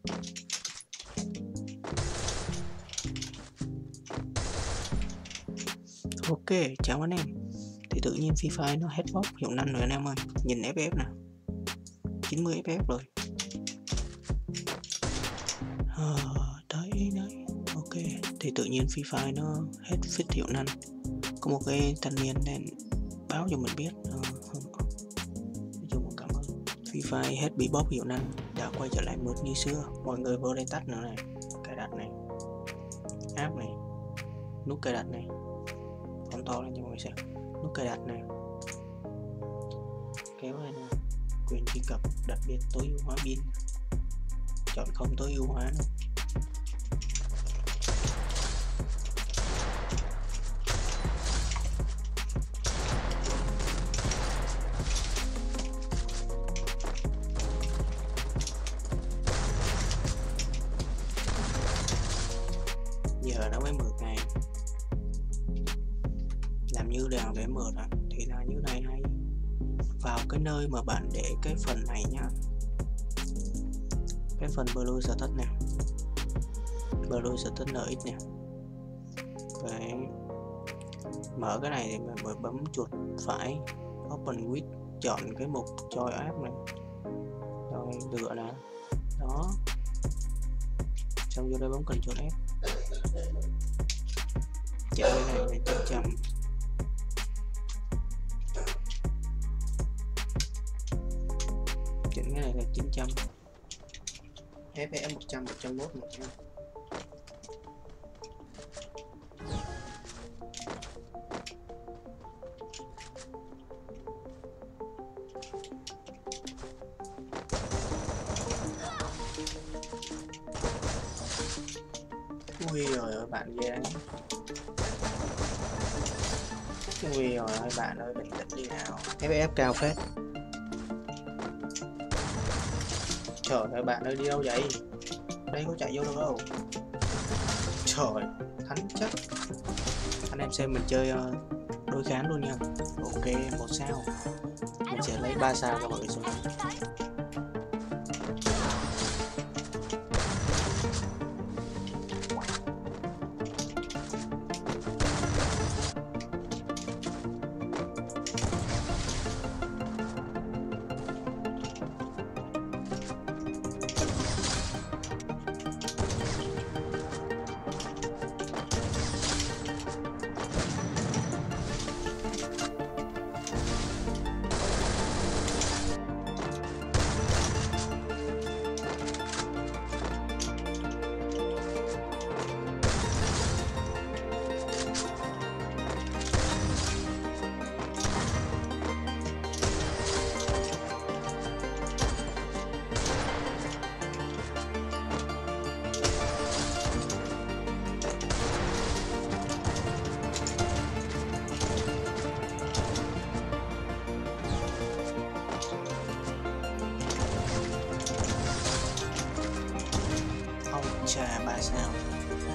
Ok, chào anh em. Thì tự nhiên Free Fire nó hết bóp hiệu năng rồi anh em ơi. Nhìn FF nè, 90 FF rồi. Đấy. Ok, thì tự nhiên Free Fire nó hết fit hiệu năng. Có một cái thanh niên nên báo cho mình biết. Nói chung cảm ơn. Free Fire hết bị bóp hiệu năng, đã quay trở lại mượt như xưa. Mọi người vô đây tắt nữa này, cài đặt này, app này, nút cài đặt này, phóng to lên cho mọi người xem. Nút cài đặt này, kéo lên này, quyền truy cập đặc biệt tối ưu hóa pin, chọn không tối ưu hóa nữa. Giờ nó mới mượt này, làm như đèo để mượt à, thì là như này hay. Vào cái nơi mà bạn để cái phần này nhá, cái phần Blue Status nè, Blue Status NX nè, đấy, mở cái này thì mình bấm chuột phải Open with, chọn cái mục Join App này, rồi lựa nè, đó, xong vô đây bấm Ctrl F, chạy đây này là 900. Chỉnh cái này là 900, FPS 100, 101, 100. Ui rồi ơi bạn ghê đấy. Ui rồi ơi bạn ơi, bình tĩnh đi nào. FPS cao phết. Trời ơi bạn ơi, đi đâu vậy? Đây có chạy vô được đâu. Trời, thắng chắc. Anh em xem mình chơi đối kháng luôn nha. Ok, 1 sao. Mình sẽ lấy 3 sao cho mọi người xem. Chà, 3 sao.